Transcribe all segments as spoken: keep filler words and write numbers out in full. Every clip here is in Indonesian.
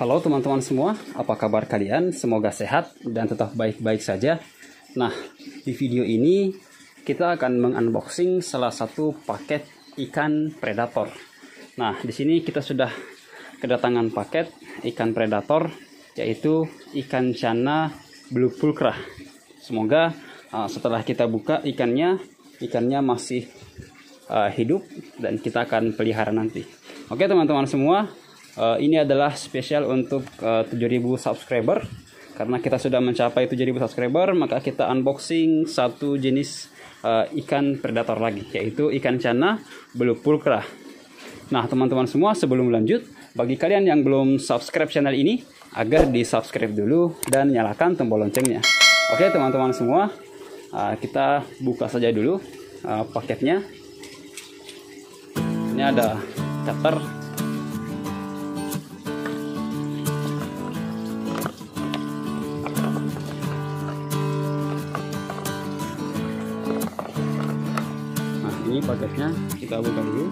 Halo teman-teman semua, apa kabar kalian? Semoga sehat dan tetap baik-baik saja. Nah, di video ini kita akan mengunboxing salah satu paket ikan predator. Nah, di sini kita sudah kedatangan paket ikan predator, yaitu ikan cana blue pulcra. Semoga uh, setelah kita buka ikannya, ikannya masih uh, hidup dan kita akan pelihara nanti. Oke teman-teman semua. Uh, ini adalah spesial untuk uh, tujuh ribu subscriber. Karena kita sudah mencapai tujuh ribu subscriber, maka kita unboxing satu jenis uh, ikan predator lagi, yaitu ikan cana blue pulcra. Nah teman-teman semua, sebelum lanjut, bagi kalian yang belum subscribe channel ini, agar di subscribe dulu dan nyalakan tombol loncengnya. Oke teman-teman semua, uh, kita buka saja dulu uh, paketnya. Ini ada cutter. Ini paketnya kita buka dulu.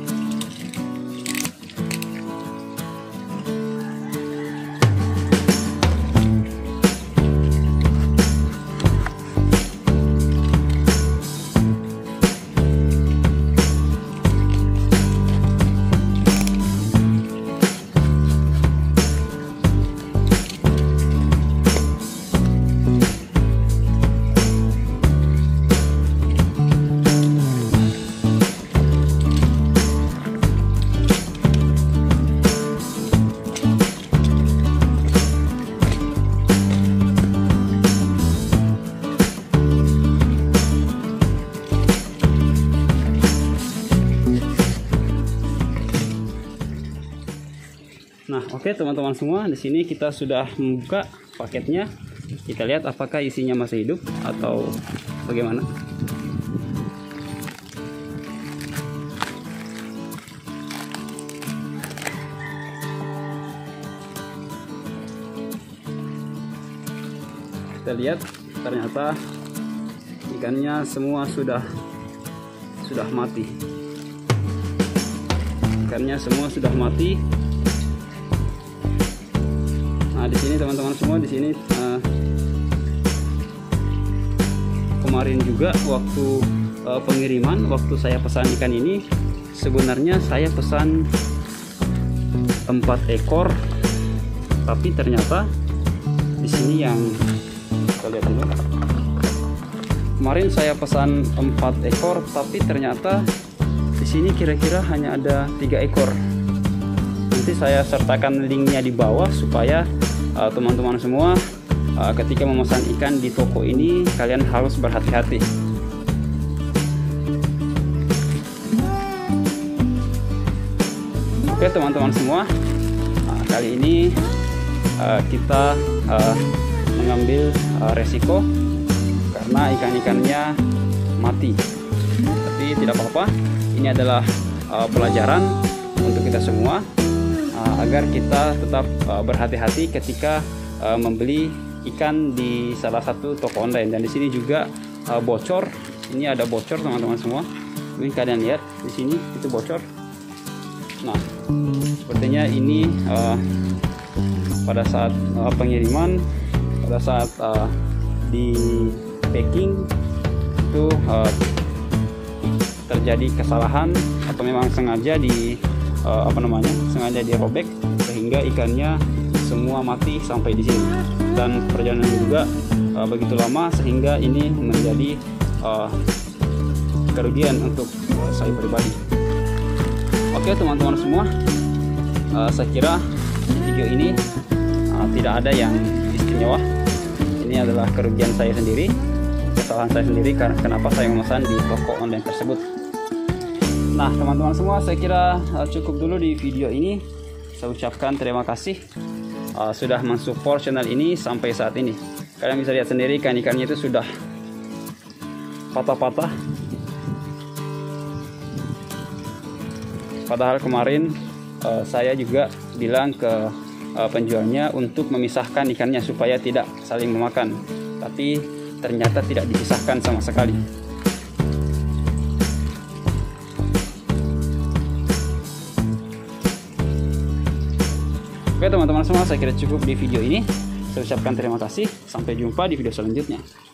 Nah, oke teman-teman semua, di sini kita sudah membuka paketnya. Kita lihat apakah isinya masih hidup atau bagaimana. Kita lihat ternyata ikannya semua sudah sudah mati. Ikannya semua sudah mati. Nah, di sini teman-teman semua, di sini uh, kemarin juga waktu uh, pengiriman, waktu saya pesan ikan ini, sebenarnya saya pesan empat ekor, tapi ternyata di sini yang kita lihat dulu. Kemarin saya pesan empat ekor, tapi ternyata di sini kira-kira hanya ada tiga ekor. Nanti saya sertakan linknya di bawah supaya teman-teman uh, semua uh, ketika memesan ikan di toko ini kalian harus berhati-hati. Oke teman-teman semua, uh, kali ini uh, kita uh, mengambil uh, resiko karena ikan-ikannya mati. Tapi tidak apa-apa, ini adalah uh, pelajaran untuk kita semua, agar kita tetap uh, berhati-hati ketika uh, membeli ikan di salah satu toko online. Dan di sini juga uh, bocor. Ini ada bocor teman-teman semua. Mungkin kalian lihat di sini itu bocor. Nah, sepertinya ini uh, pada saat uh, pengiriman, pada saat uh, di packing itu uh, terjadi kesalahan atau memang sengaja di Uh, apa namanya sengaja dirobek sehingga ikannya semua mati sampai di sini, dan perjalanan juga uh, begitu lama sehingga ini menjadi uh, kerugian untuk uh, saya pribadi. Oke teman-teman semua, uh, saya kira video ini uh, tidak ada yang istimewa. Ini adalah kerugian saya sendiri, kesalahan saya sendiri karena kenapa saya memesan di toko online tersebut. Nah teman-teman semua, saya kira uh, cukup dulu di video ini. Saya ucapkan terima kasih uh, sudah mensupport channel ini sampai saat ini. Kalian bisa lihat sendiri ikan-ikannya itu sudah patah-patah. Padahal kemarin uh, saya juga bilang ke uh, penjualnya untuk memisahkan ikannya supaya tidak saling memakan. Tapi ternyata tidak dipisahkan sama sekali. Oke teman-teman semua, saya kira cukup di video ini. Saya ucapkan terima kasih. Sampai jumpa di video selanjutnya.